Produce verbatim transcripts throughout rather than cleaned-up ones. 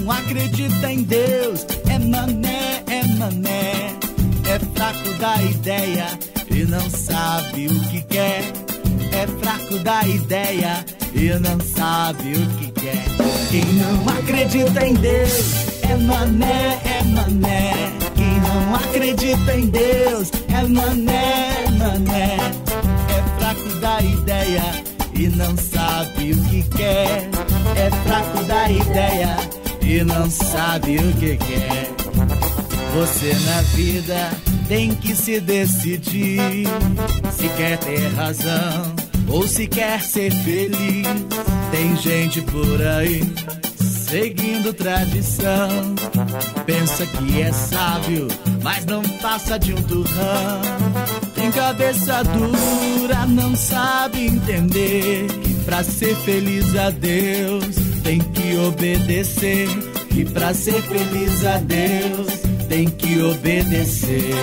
não acredita em Deus é mané, é mané. É fraco da ideia e não sabe o que quer. É fraco da ideia e não sabe o que quer. Quem não acredita em Deus é mané, é mané. Quem não acredita em Deus é mané, mané. É fraco da ideia e não sabe o que quer. É fraco da ideia e não sabe o que quer. Você na vida tem que se decidir se quer ter razão ou se quer ser feliz. Tem gente por aí seguindo tradição, pensa que é sábio, mas não passa de um turrão. Tem cabeça dura, não sabe entender que pra ser feliz a Deus tem que obedecer. Que pra ser feliz a Deus tem que obedecer.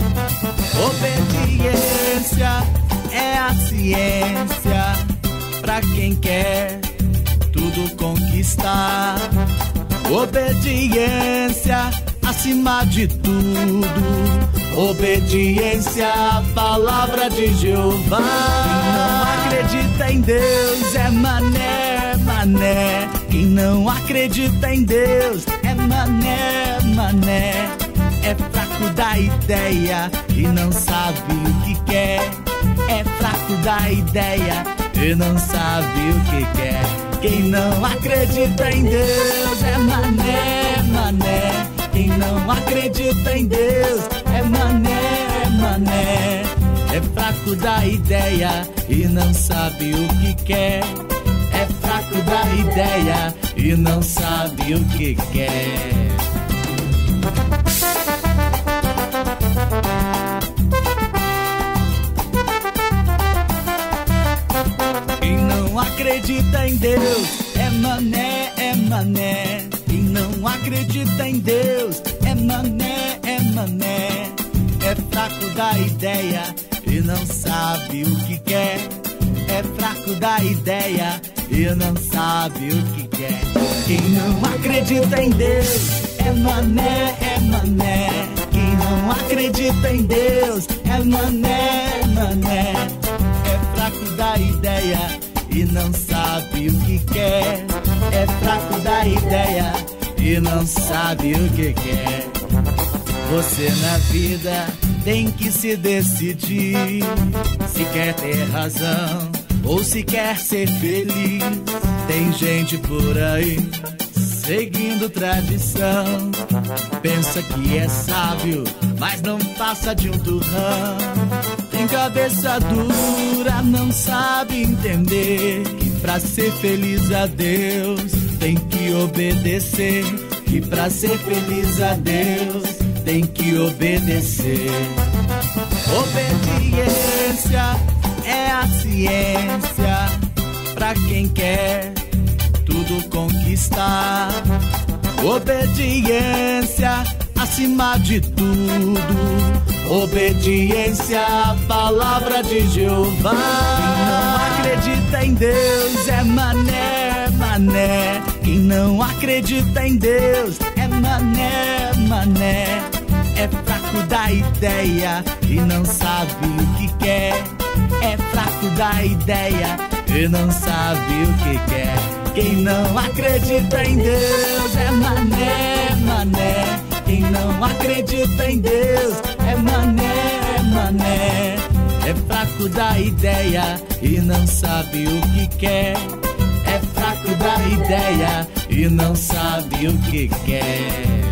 Obediência é a ciência pra quem quer tudo conquistar. Obediência acima de tudo. Obediência à palavra de Jeová. Quem não acredita em Deus é mané, mané. Quem não acredita em Deus é mané, mané. É fraco da ideia e não sabe o que quer. É fraco da ideia e não sabe o que quer. Quem não acredita em Deus é mané, mané. Quem não acredita em Deus é mané, mané. É fraco da ideia e não sabe o que quer. É fraco da ideia e não sabe o que quer. Quem não acredita em Deus é mané, é mané. Quem não acredita em Deus é mané, é mané. É fraco da ideia e não sabe o que quer. É fraco da ideia e não sabe o que quer. Quem não acredita em Deus é mané, é mané. Quem não acredita em Deus é mané, mané. É fraco da ideia e não sabe o que quer. É fraco da ideia e não sabe o que quer. Você na vida tem que se decidir se quer ter razão ou se quer ser feliz. Tem gente por aí seguindo tradição, pensa que é sábio, mas não passa de um turrão. Tem cabeça dura, não sabe entender que pra ser feliz a Deus tem que obedecer. Que pra ser feliz a Deus tem que obedecer. Obediência é a ciência pra quem quer tudo conquistar. Obediência acima de tudo. Obediência à palavra de Jeová. Quem não acredita em Deus é mané, mané. Quem não acredita em Deus é mané, mané. É fraco da ideia e não sabe o que quer. É fraco da ideia e não sabe o que quer. Quem não acredita em Deus é mané, mané. Quem não acredita em Deus é mané, mané. É fraco da ideia e não sabe o que quer. É fraco da ideia e não sabe o que quer.